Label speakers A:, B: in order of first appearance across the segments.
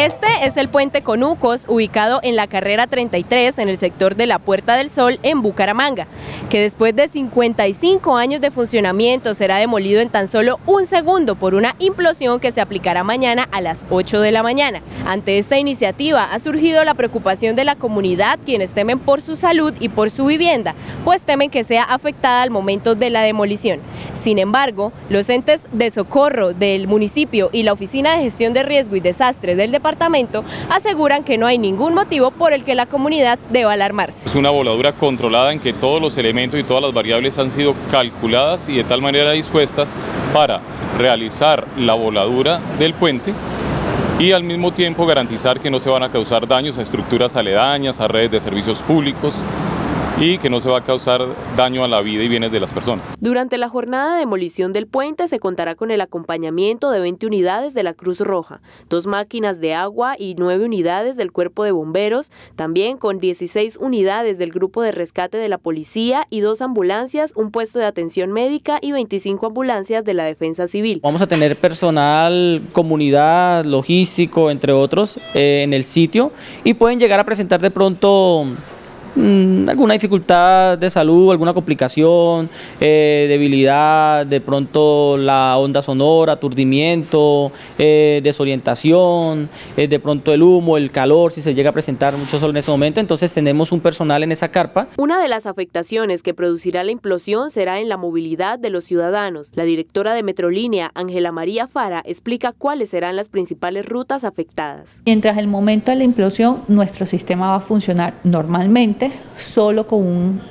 A: Este es el puente Conucos, ubicado en la carrera 33 en el sector de la Puerta del Sol en Bucaramanga, que después de 55 años de funcionamiento será demolido en tan solo un segundo por una implosión que se aplicará mañana a las 8 de la mañana. Ante esta iniciativa ha surgido la preocupación de la comunidad, quienes temen por su salud y por su vivienda, pues temen que sea afectada al momento de la demolición. Sin embargo, los entes de socorro del municipio y la Oficina de Gestión de Riesgo y Desastre del departamento aseguran que no hay ningún motivo por el que la comunidad deba alarmarse.
B: Es una voladura controlada en que todos los elementos y todas las variables han sido calculadas y de tal manera dispuestas para realizar la voladura del puente y al mismo tiempo garantizar que no se van a causar daños a estructuras aledañas, a redes de servicios públicos, y que no se va a causar daño a la vida y bienes de las personas.
A: Durante la jornada de demolición del puente se contará con el acompañamiento de 20 unidades de la Cruz Roja, 2 máquinas de agua y 9 unidades del Cuerpo de Bomberos, también con 16 unidades del Grupo de Rescate de la Policía y 2 ambulancias, un puesto de atención médica y 25 ambulancias de la Defensa Civil.
C: Vamos a tener personal, comunidad, logístico, entre otros, en el sitio, y pueden llegar a presentar de pronto alguna dificultad de salud, alguna complicación, debilidad, de pronto la onda sonora, aturdimiento, desorientación, de pronto el humo, el calor, si se llega a presentar mucho sol en ese momento. Entonces tenemos un personal en esa carpa.
A: Una de las afectaciones que producirá la implosión será en la movilidad de los ciudadanos. La directora de Metrolínea, Ángela María Fara, explica cuáles serán las principales rutas afectadas.
D: Mientras el momento de la implosión, nuestro sistema va a funcionar normalmente, solo con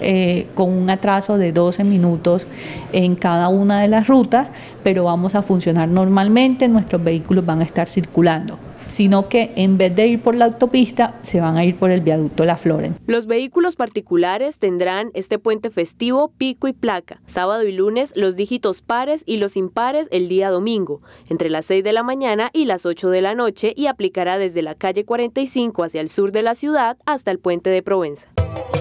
D: un atraso de 12 minutos en cada una de las rutas, pero vamos a funcionar normalmente, nuestros vehículos van a estar circulando, sino que en vez de ir por la autopista, se van a ir por el viaducto La Floren.
A: Los vehículos particulares tendrán este puente festivo pico y placa, sábado y lunes los dígitos pares y los impares el día domingo, entre las 6 de la mañana y las 8 de la noche, y aplicará desde la calle 45 hacia el sur de la ciudad hasta el puente de Provenza.